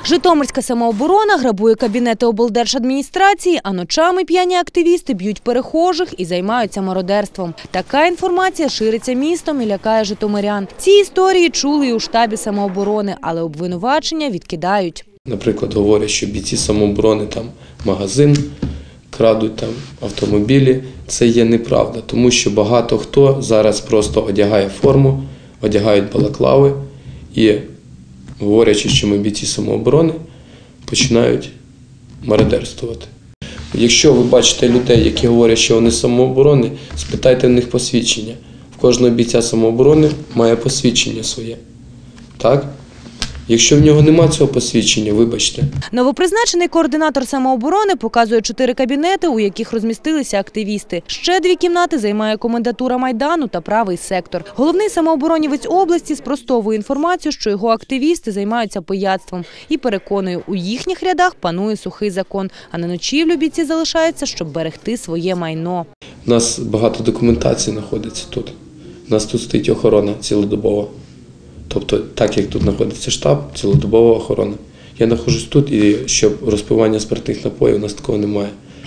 Житомирська самооборона грабує кабінети облдержадміністрації, а ночами п'яні активісти б'ють перехожих і займаються мародерством. Така інформація шириться містом і лякає житомирян. Ці історії чули і у штабі самооборони, але обвинувачення відкидають. Наприклад, говорять, що бійці самооборони там магазин крадуть, там автомобілі. Це є неправда, тому що багато хто зараз просто одягає форму, одягають балаклави і, говорячи, що ми бійці самооборони, починають мародерствувати. Якщо ви бачите людей, які говорять, що вони самооборони, спитайте в них посвідчення. В кожного бійця самооборони має посвідчення своє. Так? Якщо в нього немає цього посвідчення, вибачте. Новопризначений координатор самооборони показує 4 кабінети, у яких розмістилися активісти. Ще 2 кімнати займає комендатура Майдану та правий сектор. Головний самооборонівець області спростовує інформацію, що його активісти займаються пияцтвом. І переконує, у їхніх рядах панує сухий закон, а на ночівлю бійці залишаються, щоб берегти своє майно. У нас багато документації знаходиться тут. У нас тут стоїть охорона цілодобова. Тобто, так як тут знаходиться штаб, цілодобова охорона. Я знаходжусь тут, і щоб розпивання спиртних напоїв, у нас такого немає.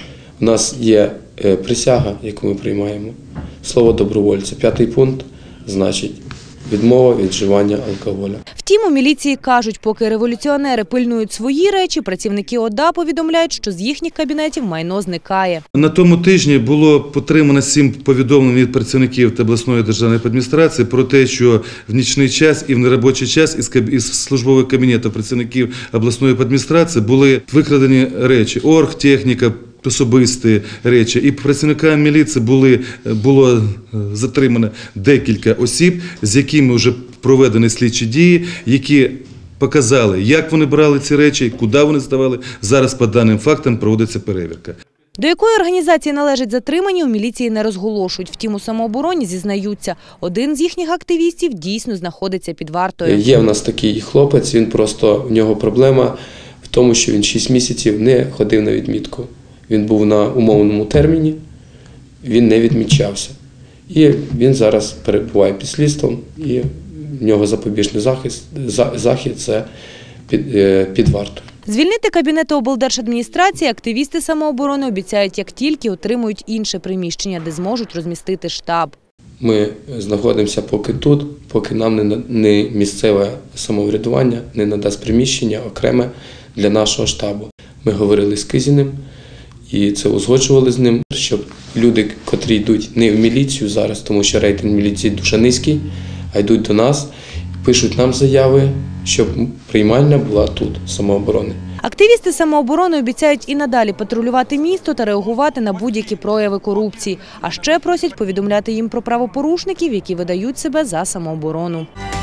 У нас є присяга, яку ми приймаємо, слово добровольця. 5-й пункт, значить, відмова від вживання алкоголю. Втім, у міліції кажуть, поки революціонери пильнують свої речі, працівники ОДА повідомляють, що з їхніх кабінетів майно зникає. На тому тижні було отримано 7 повідомлень від працівників обласної державної адміністрації про те, що в нічний час і в неробочий час із службових кабінетів працівників обласної адміністрації були викрадені речі, оргтехніка, особисті речі. І працівникам міліції було затримано декілька осіб, з якими вже проведені слідчі дії, які показали, як вони брали ці речі, куди вони здавали. Зараз по даним фактам проводиться перевірка. До якої організації належать затримані, у міліції не розголошують. Втім, у самообороні зізнаються, один з їхніх активістів дійсно знаходиться під вартою. Є в нас такий хлопець, в нього проблема в тому, що він 6 місяців не ходив на відмітку. Він був на умовному терміні, він не відмічався. І він зараз перебуває під слідством, і в нього запобіжний захід – це під вартою. Звільнити кабінети облдержадміністрації активісти самооборони обіцяють, як тільки отримують інше приміщення, де зможуть розмістити штаб. Ми знаходимося поки тут, поки нам не місцеве самоврядування не надасть приміщення окреме для нашого штабу. Ми говорили з Кизіним і це узгоджували з ним, щоб люди, котрі йдуть не в міліцію зараз, тому що рейтинг міліції дуже низький, а йдуть до нас, пишуть нам заяви, щоб приймальня була тут, самооборони. Активісти самооборони обіцяють і надалі патрулювати місто та реагувати на будь-які прояви корупції. А ще просять повідомляти їм про правопорушників, які видають себе за самооборону.